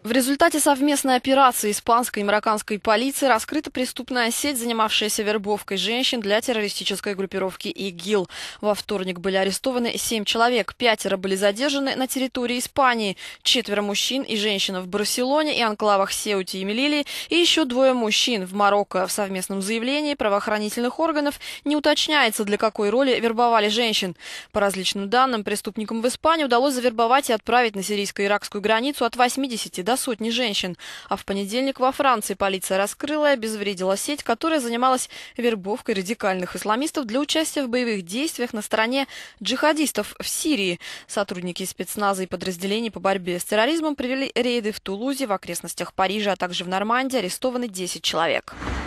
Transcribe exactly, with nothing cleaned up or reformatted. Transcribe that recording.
В результате совместной операции испанской и марокканской полиции раскрыта преступная сеть, занимавшаяся вербовкой женщин для террористической группировки ИГИЛ. Во вторник были арестованы семь человек. Пятеро были задержаны на территории Испании. Четверо мужчин и женщина в Барселоне и анклавах Сеуте и Мелилье. И еще двое мужчин в Марокко. В совместном заявлении правоохранительных органов не уточняется, для какой роли вербовали женщин. По различным данным, преступникам в Испании удалось завербовать и отправить на сирийско-иракскую границу от восьмидесяти до сотни женщин. А в понедельник во Франции полиция раскрыла и обезвредила сеть, которая занималась вербовкой радикальных исламистов для участия в боевых действиях на стороне джихадистов в Сирии. Сотрудники спецназа и подразделений по борьбе с терроризмом провели рейды в Тулузе, в окрестностях Парижа, а также в Нормандии. Арестованы десять человек.